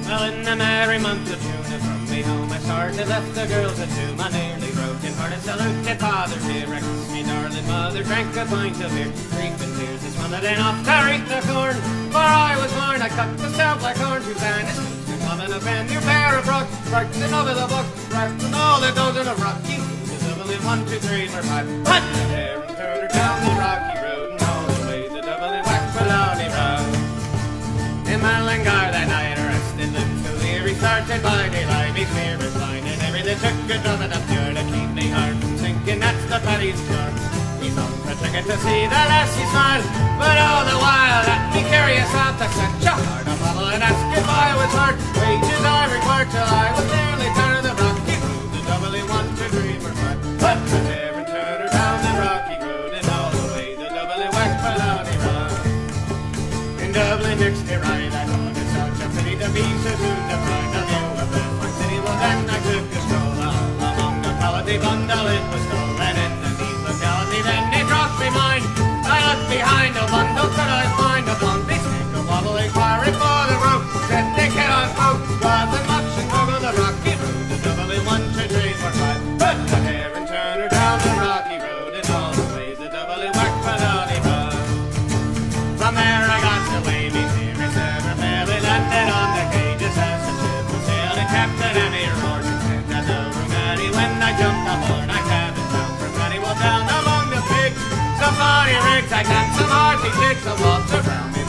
Well, in the merry month of June, from me home I started, left the girls at 2. I nearly broke in heart, I saluted father's here. I kissed me darling mother, drank a pint of beer. Creeping tears, this one then off to reap the corn. For I was born, I cut myself like corn to band. It's coming up and new pair of rocks, writing over the book, writing all that goes in a rocky. Just doubling 1, 2, 3, 4, 5. Hut the hair and turn her down the rocky road, and all the way the doubling whack Maloney road. In Mullingar that night, arrested them to Leary, started by daylight, me clear as line, and everything took a drum at the pure to keep me heart from sinking. That's the Paddy's cure. He's on the ticket to see the lassie smile, but all the while that me curious out to such a hard to follow and ask if I was hurt. Wages I required till I was nearly turning the rocky road, the doubly 1, 2, 3, 4, 5. Put the hair and turn her down the rocky road, and all the way the doubly whack Maloney road. In Dublin next day ride, I thought it such a pity to be so soon to find a view of the fine city. Well then I took a stroll along the quality bundle it was told, and in the neat locality then it dropped me mine. I looked behind a bundle, could I find a blonde? They snake a wobble inquiring for the rope, said they cannot smoke, wasn't much and over the rocky road, the doubly 1, 2, 3, 4, 5. Put the hair and turn her down the rocky road, and all the way the doubly whack Maloney road. From there I got to Wavy, nearest ever fairly landed on the quay, just as the ship was sailing. Captain Emmy roared and said that the Rooney, when I jumped aboard, I cabin down from Rooney, well down among the pigs. Some body rigs, I got some hearty jigs, some water round me.